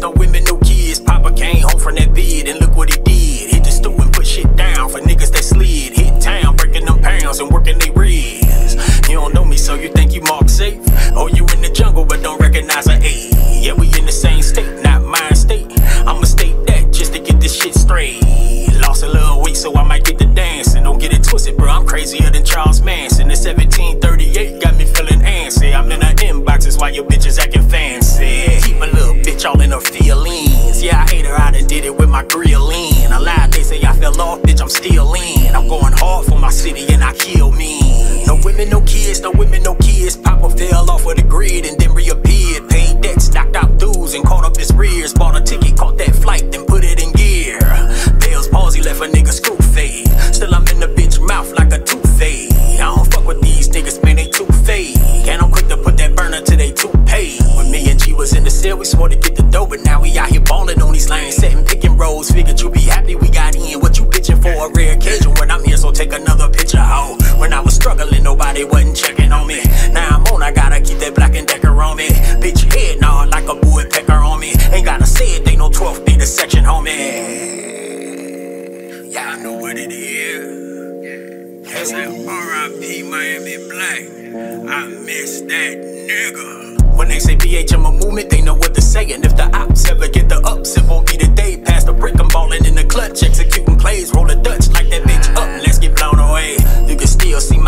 no women, no kids. Papa came home from that bid and look what he did. Hit the stool and put shit down for niggas that slid. Hit town, breaking them pounds and working they ribs. You don't know me, so you think you mark safe? Oh, you in the jungle but don't recognize an A. Yeah, we in the same state, not mind state. I'ma state that just to get this shit straight. Lost a little weight, so I might get to dancing. Don't get it twisted, bro, I'm crazier than Charles Manson. The 1738 got me feeling antsy. I'm in her inbox, that's why your bitch is acting fancy. Keep a little bitch all in her feelings. Yeah, I ate her out and did it with my grilling. I lied, they say I fell off, bitch, I'm still in. I'm going hard for my city and I kill me. No women, no kids, no women, no kids. Papa fell off of the grid and then reappeared. Paid debts, knocked out dudes and caught up his rears. Bought a ticket, caught that flight, then put it in gear. Bell's palsy left a nigga screw fade. Still I'm in the bitch mouth like a toothache. I don't fuck with these niggas, man, they too fake. And I'm quick to put that burner till they too paid. When me and G was in the cell, we swore to get the dough, but now we out here ballin' on these lanes, setting picking roads. Figured you be happy we got in. What you pitching for? A rare occasion when I'm here, so take another picture, ho. When I was struggling, nobody wasn't checking on me. Now I'm on, I gotta keep that Black and Decker on me. Bitch head gnawed like a boy pecker on me. Ain't gotta say it, they know 12th be the section, homie. Y'all know what it is. That's that R.I.P. Miami Black. I miss that nigga. When they say BHM a movement, they know what to say. And if the ops ever get the ups, it won't be the day. Past the brick, I'm ballin' in the clutch, executing plays. Roll a Dutch like that bitch up, let's get blown away. You can still see